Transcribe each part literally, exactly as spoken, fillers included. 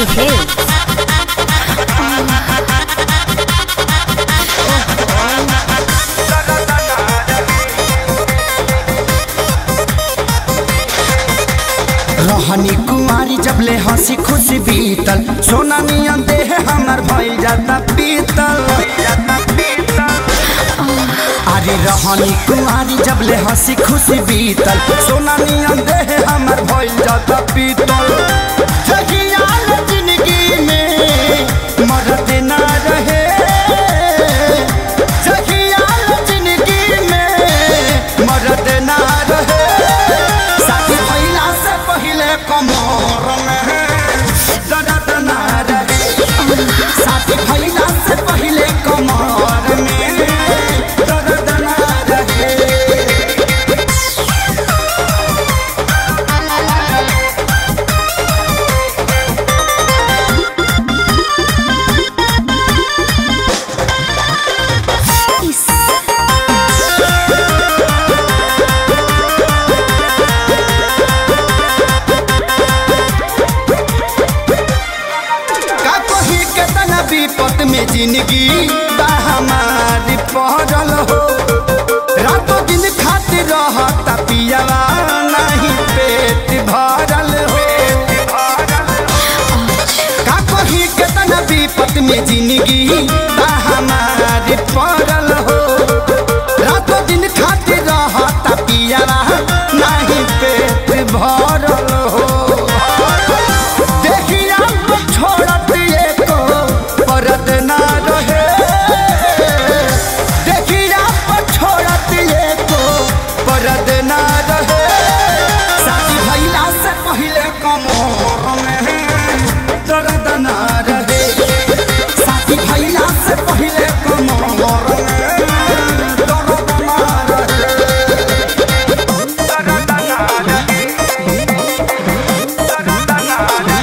Adishakti films. रहनी कुमारी जबले हंसी खुशी बीतल, सोना नियन देह हमर भइल जाता पीतल। अरे रहनी कुमारी जबले हंसी खुशी बीतल, सोना नियन देह हमर भइल जाता पीतल। जगियाल जिंदगी में मरद ना रहे, जगियाल जिंदगी में मरद ना रहे। शादी भइला से पहले कमर में दर्द ना रहे, शादी भइला से पहले कमर में दर्द ना रहे। विपत में जिंदगी बा हमारी पहरल हो, रातों दिन खातिर रहता पियावा नहीं पेट भरल हो। का कही केतना विपत में जिंदगी बा हमारी पहरल हो, रातों दिन खातिर रहता पियावा नहीं पेट भरल हो। परद ना रहे, देखिया पर छोड़त ये को परद ना रहे। शादी भइला से पहले कमर में दर्द ना रहे, शादी भइला से पहले कमर में दर्द ना रहे, दर्द ना रहे, दर्द ना रहे।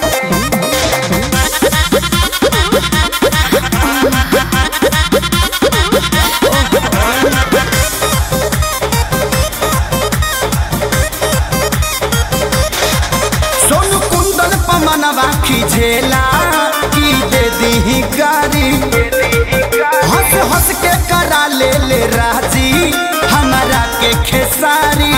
मनवा खिझेला की दे दी गारी, हंस हंस के करा ले ले राजी हमारा के खेसारी।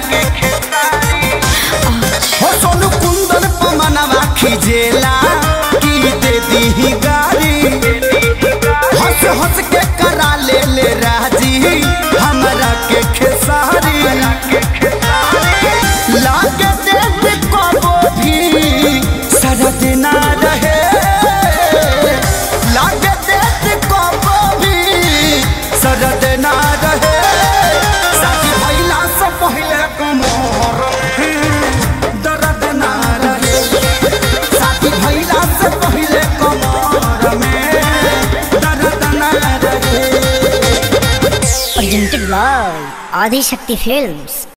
हो सोनू कुंदन पर मनवा खिझेला की दे दी गारी, हंस हंस के करा ले ले राजी हमारा के खेसारी। लागे देख कबो भी सरद ना रहे, लागे देख कबो भी सरद ना रहे। शादी भइला से पहले कमर में दर्द ना रहे, शादी भइला से पहले कमर में दर्द ना रहे। Presented by Adishakti films.